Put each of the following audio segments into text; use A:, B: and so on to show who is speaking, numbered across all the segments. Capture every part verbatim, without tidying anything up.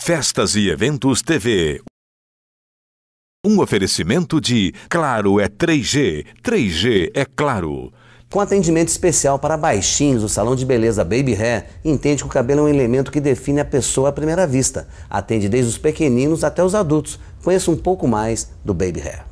A: Festas e Eventos T V. Um oferecimento de Claro é três G. três G é Claro.
B: Com atendimento especial para baixinhos, o Salão de Beleza Baby Hair entende que o cabelo é um elemento que define a pessoa à primeira vista. Atende desde os pequeninos até os adultos. Conheça um pouco mais do Baby Hair.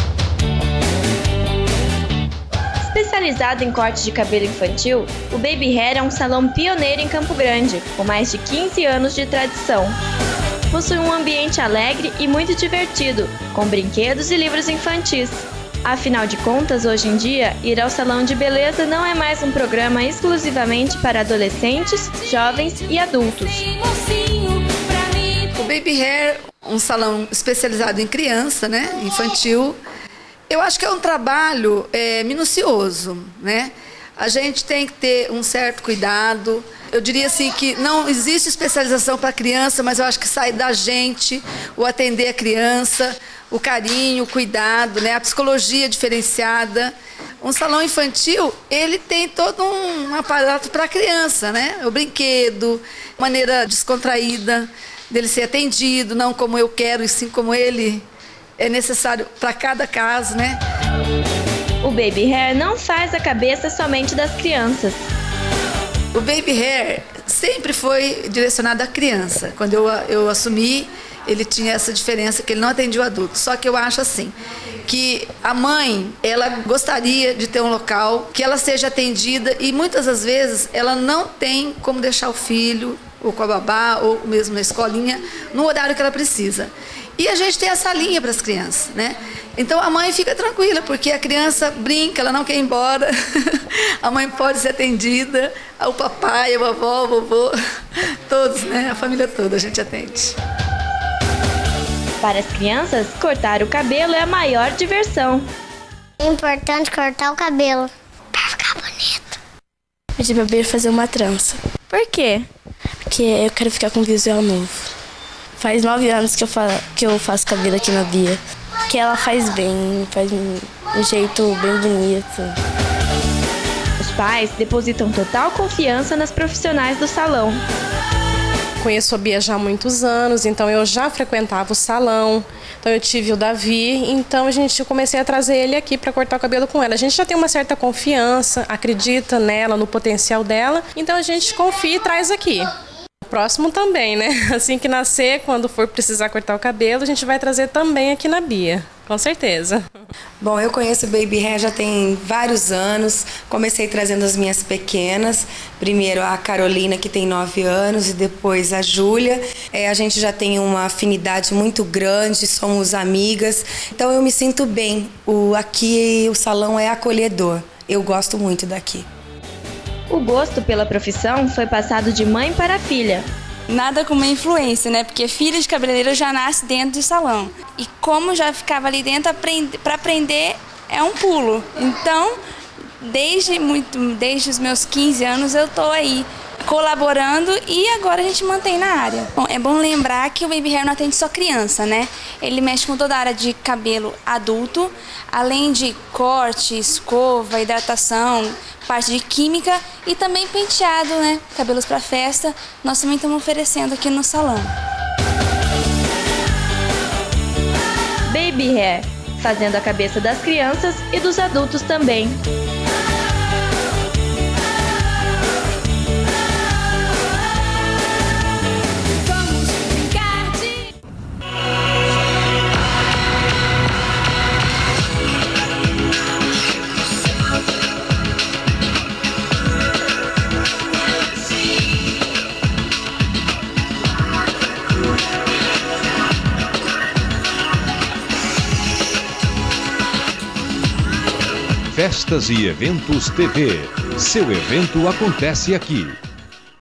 C: Especializado em corte de cabelo infantil, o Baby Hair é um salão pioneiro em Campo Grande, com mais de quinze anos de tradição. Possui um ambiente alegre e muito divertido, com brinquedos e livros infantis. Afinal de contas, hoje em dia, ir ao salão de beleza não é mais um programa exclusivamente para adolescentes, jovens e adultos.
D: O Baby Hair, um salão especializado em criança, né, infantil. Eu acho que é um trabalho é, minucioso, né? A gente tem que ter um certo cuidado. Eu diria assim que não existe especialização para criança, mas eu acho que sai da gente o atender a criança, o carinho, o cuidado, né? A psicologia diferenciada. Um salão infantil, ele tem todo um aparato para a criança, né? O brinquedo, maneira descontraída dele ser atendido, não como eu quero, e sim como ele é necessário para cada caso, né?
C: O Baby Hair não faz a cabeça somente das crianças.
D: O Baby Hair sempre foi direcionado à criança. Quando eu, eu assumi, ele tinha essa diferença que ele não atendia o adulto. Só que eu acho assim, que a mãe, ela gostaria de ter um local que ela seja atendida e muitas das vezes ela não tem como deixar o filho, ou com a babá, ou mesmo na escolinha, no horário que ela precisa. E a gente tem essa linha para as crianças, né? Então a mãe fica tranquila, porque a criança brinca, ela não quer ir embora. A mãe pode ser atendida, o papai, a vovó, o vovô, todos, né? A família toda a gente atende.
C: Para as crianças, cortar o cabelo é a maior diversão.
E: É importante cortar o cabelo para ficar bonito.
F: Pedi pra Bia fazer uma trança.
C: Por quê?
F: Porque eu quero ficar com um visual novo. Faz nove anos que eu, fa que eu faço cabelo aqui na Bia. Que ela faz bem, faz um jeito bem bonito.
C: Os pais depositam total confiança nas profissionais do salão.
G: Conheço a Bia já há muitos anos, então eu já frequentava o salão. Então eu tive o Davi, então a gente eu comecei a trazer ele aqui para cortar o cabelo com ela. A gente já tem uma certa confiança, acredita nela, no potencial dela, então a gente confia e traz aqui. Próximo também, né? Assim que nascer, quando for precisar cortar o cabelo, a gente vai trazer também aqui na Bia, com certeza.
H: Bom, eu conheço o Baby Hair já tem vários anos. Comecei trazendo as minhas pequenas. Primeiro a Carolina, que tem nove anos, e depois a Júlia. É, a gente já tem uma afinidade muito grande, somos amigas. Então eu me sinto bem. O, aqui o salão é acolhedor. Eu gosto muito daqui.
C: O gosto pela profissão foi passado de mãe para filha.
I: Nada como uma influência, né? Porque filha de cabeleireiro já nasce dentro do salão. E como já ficava ali dentro, para aprender é um pulo. Então, desde, muito, desde os meus quinze anos eu estou aí colaborando e agora a gente mantém na área. Bom, é bom lembrar que o Baby Hair não atende só criança, né? Ele mexe com toda a área de cabelo adulto, além de corte, escova, hidratação, parte de química e também penteado, né? Cabelos para festa, nós também estamos oferecendo aqui no salão.
C: Baby Hair, fazendo a cabeça das crianças e dos adultos também.
A: Festas e Eventos T V. Seu evento acontece aqui.